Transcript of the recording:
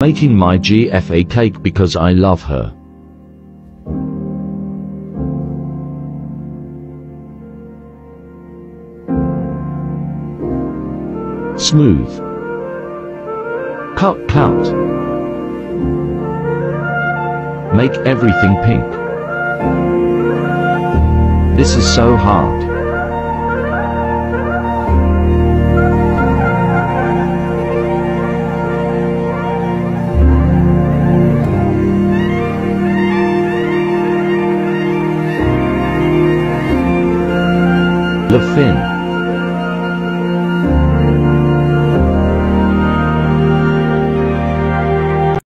Making my GFA cake because I love her. Smooth. Cut. Make everything pink. This is so hard. The fin.